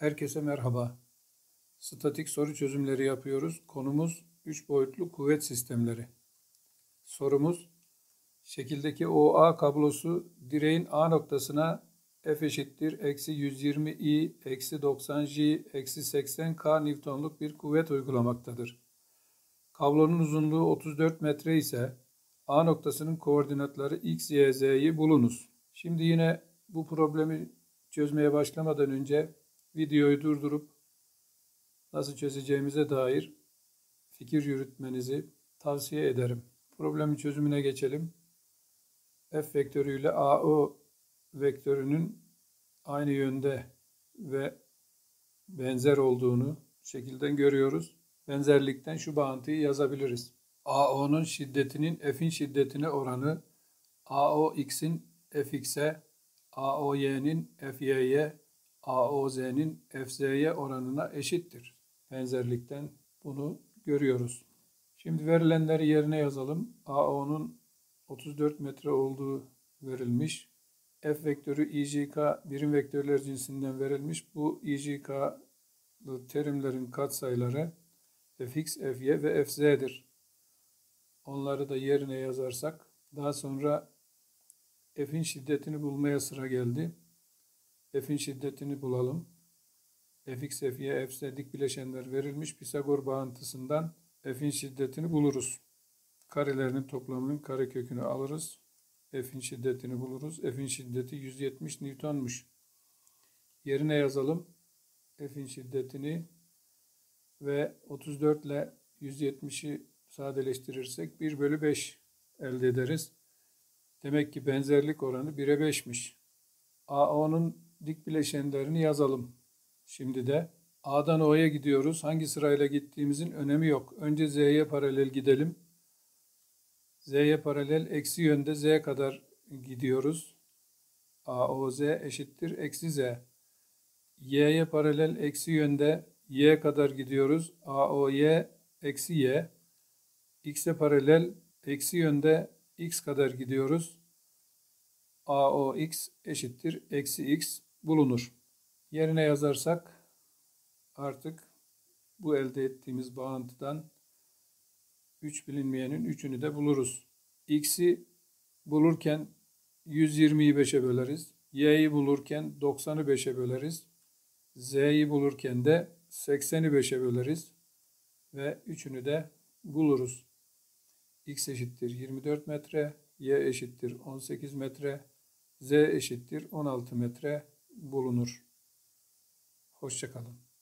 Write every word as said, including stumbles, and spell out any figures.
Herkese merhaba. Statik soru çözümleri yapıyoruz. Konumuz üç boyutlu kuvvet sistemleri. Sorumuz, şekildeki O A kablosu direğin A noktasına F eşittir eksi yüz yirmi i eksi doksan j eksi seksen k Newton'luk bir kuvvet uygulamaktadır. Kablonun uzunluğu otuz dört metre ise A noktasının koordinatları x, y, z'yi bulunuz. Şimdi yine bu problemi çözmeye başlamadan önce videoyu durdurup nasıl çözeceğimize dair fikir yürütmenizi tavsiye ederim. Problemin çözümüne geçelim. F vektörü ile A O vektörünün aynı yönde ve benzer olduğunu şekilden görüyoruz. Benzerlikten şu bağıntıyı yazabiliriz. A O'nun şiddetinin F'in şiddetine oranı A O X'in F X'e, A O Y'nin F Y'ye, A O Z'nin F Z'ye oranına eşittir. Benzerlikten bunu görüyoruz. Şimdi verilenleri yerine yazalım. A O'nun otuz dört metre olduğu verilmiş. F vektörü I J K birim vektörler cinsinden verilmiş. Bu I J K'lı terimlerin katsayıları F X, F Y ve F Z'dir. Onları da yerine yazarsak daha sonra F'in şiddetini bulmaya sıra geldi. F'in şiddetini bulalım. F X, F Y, F Z dik bileşenler verilmiş. Pisagor bağıntısından F'in şiddetini buluruz. Karelerinin toplamının karekökünü alırız. F'in şiddetini buluruz. F'in şiddeti yüz yetmiş Newton'muş. Yerine yazalım. F'in şiddetini ve otuz dört ile yüz yetmişi sadeleştirirsek bir bölü beş elde ederiz. Demek ki benzerlik oranı bire beşmiş. A O'nun dik bileşenlerini yazalım. Şimdi de A'dan O'ya gidiyoruz. Hangi sırayla gittiğimizin önemi yok. Önce Z'ye paralel gidelim. Z'ye paralel eksi yönde Z kadar gidiyoruz. A O Z eşittir eksi Z. Y'ye paralel eksi yönde Y kadar gidiyoruz. A O Y eksi Y. X'e paralel eksi yönde X kadar gidiyoruz. A O X eşittir eksi X bulunur. Yerine yazarsak artık bu elde ettiğimiz bağıntıdan üç bilinmeyenin üçünü de buluruz. X'i bulurken yüz yirmiyi beşe böleriz. Y'yi bulurken doksanı beşe böleriz. Z'yi bulurken de sekseni beşe böleriz. Ve üçünü de buluruz. X eşittir yirmi dört metre, Y eşittir on sekiz metre, Z eşittir on altı metre bulunur. Hoşça kalın.